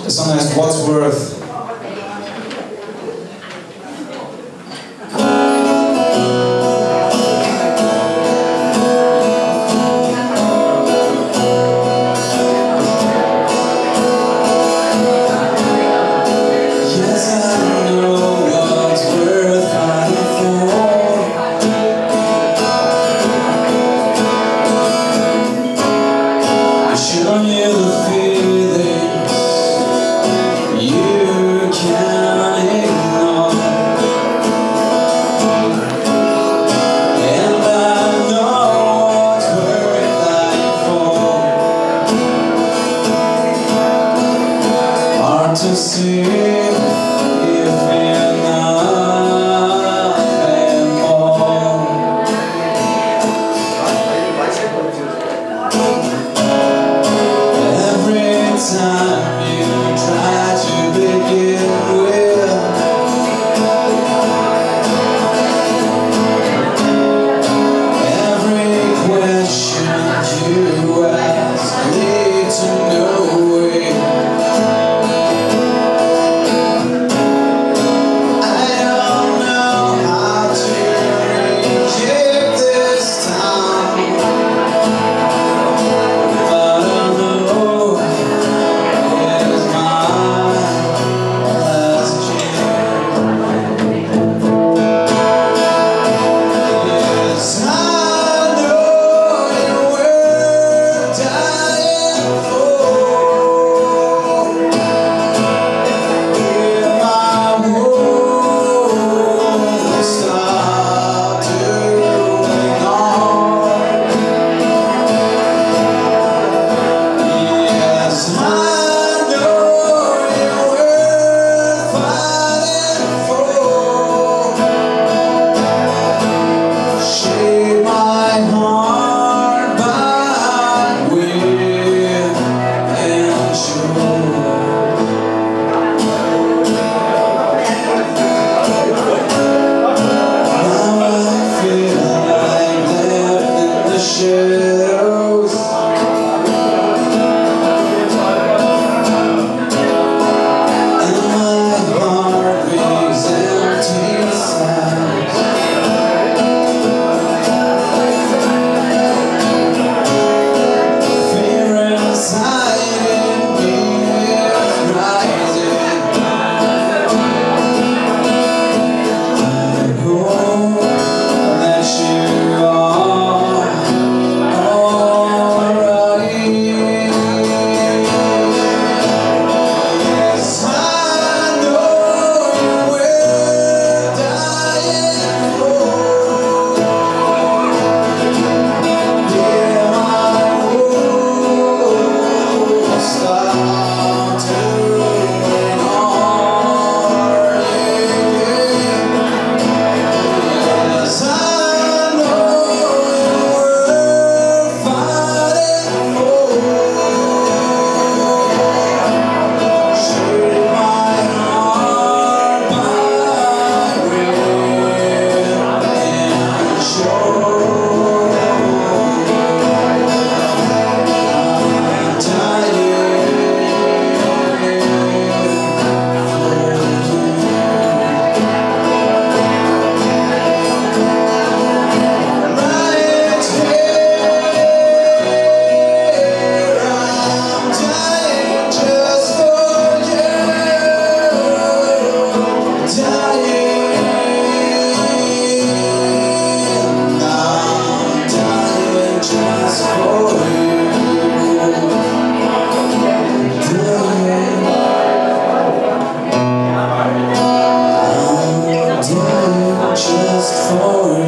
The song is What's Worth. Showing you the feelings you can't ignore, and I know what's worth dying for. Hard to see if you're nothing more. Time you try to begin with, every question you ask leads to nowhere. I don't know how to reject this time, but I know just for you.